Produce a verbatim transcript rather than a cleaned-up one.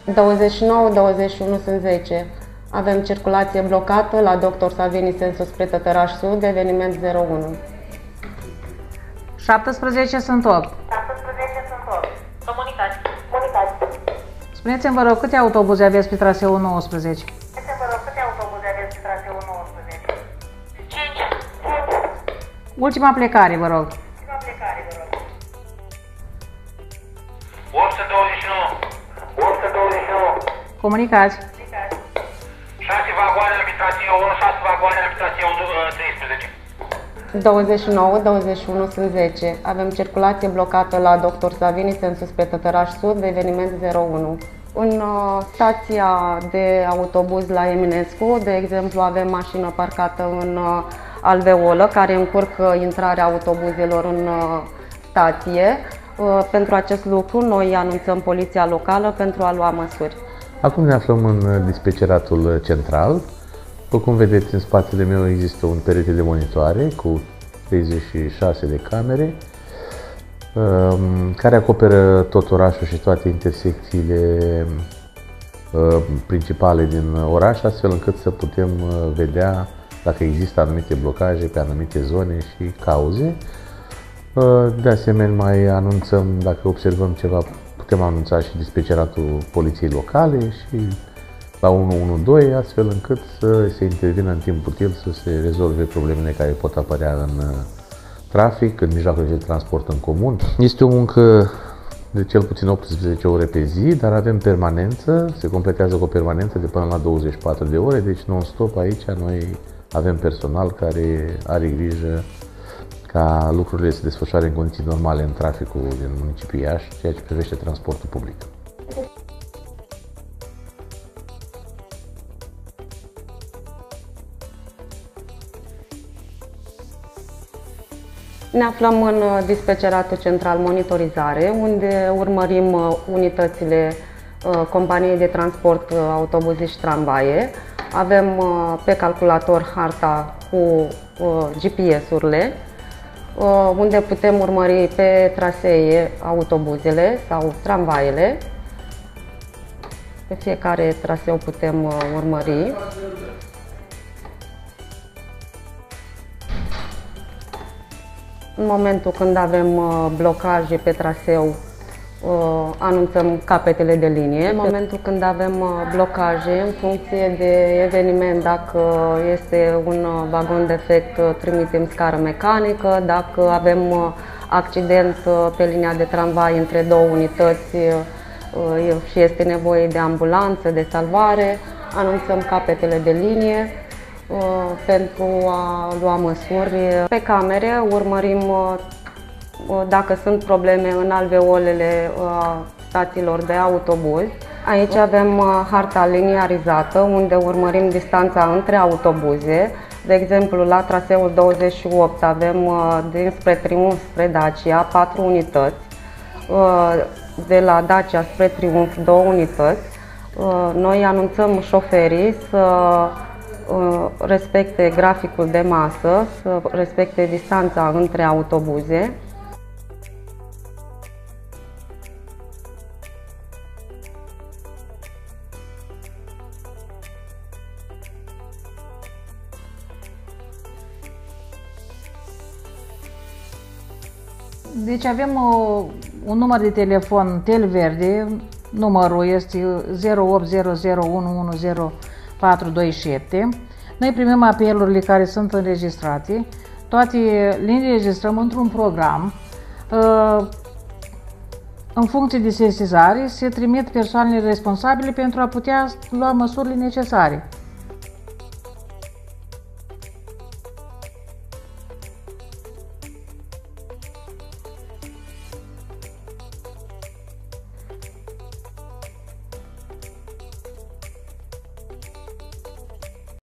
douăzeci și nouă douăzeci și unu sunt zece. Avem circulație blocată la Doctor Savini, sensul spre Tătăraș Sud, eveniment zero unu. șaptesprezece sunt opt. șaptesprezece sunt opt. Comunicați. Comunicați. Spuneți-mi, vă rog, câte autobuze aveți pe traseul nouăsprezece? Spuneți-mi, vă rog, câte autobuze aveți pe traseul nouăsprezece? cinci. Ultima plecare, vă rog. Ultima plecare, vă rog. o sută douăzeci și nouă. o sută douăzeci și nouă. Comunicați. șase vagoane la traseul unu, șase vagoane la traseul treisprezece. douăzeci și nouă douăzeci și unu sunt zece. Avem circulație blocată la Doctor Savini, sensul spre Tătăraș Sud, eveniment zero unu. În uh, stația de autobuz la Eminescu, de exemplu, avem mașină parcată în uh, alveolă care încurcă intrarea autobuzelor în uh, stație. Uh, pentru acest lucru, noi anunțăm poliția locală pentru a lua măsuri. Acum ne aflăm în dispeceratul central. După cum vedeți, în spatele meu există un perete de monitoare cu treizeci și șase de camere care acoperă tot orașul și toate intersecțiile principale din oraș, astfel încât să putem vedea dacă există anumite blocaje pe anumite zone și cauze. De asemenea, mai anunțăm, dacă observăm ceva, putem anunța și dispeceratul poliției locale și la unu unu doi, astfel încât să se intervină în timp util să se rezolve problemele care pot apărea în trafic, în mijloacele de transport în comun. Este o muncă de cel puțin optsprezece ore pe zi, dar avem permanență, se completează cu o permanență de până la douăzeci și patru de ore, deci non-stop aici noi avem personal care are grijă ca lucrurile să se desfășoare în condiții normale în traficul din municipiul Iași, ceea ce privește transportul public. Ne aflăm în dispeceratul central monitorizare, unde urmărim unitățile companiei de transport autobuze și tramvaie. Avem pe calculator harta cu G P S-urile, unde putem urmări pe trasee autobuzele sau tramvaiele. Pe fiecare traseu putem urmări. În momentul când avem blocaje pe traseu, anunțăm capetele de linie. În momentul când avem blocaje, în funcție de eveniment, dacă este un vagon defect, trimitem scară mecanică. Dacă avem accident pe linia de tramvai între două unități și este nevoie de ambulanță, de salvare, anunțăm capetele de linie pentru a lua măsuri. Pe camere urmărim dacă sunt probleme în alveolele stațiilor de autobuz. Aici avem harta liniarizată, unde urmărim distanța între autobuze. De exemplu, la traseul douăzeci și opt avem dinspre Triumf spre Dacia patru unități, de la Dacia spre Triumf două unități. Noi anunțăm șoferii să respecte graficul de masă, să respecte distanța între autobuze. Deci avem o, un număr de telefon Tel Verde, numărul este zero opt zero zero unu unu zero patru doi șapte. Noi primim apelurile care sunt înregistrate, toate le înregistrăm într-un program. În funcție de sesizare se trimit persoanele responsabile pentru a putea lua măsurile necesare.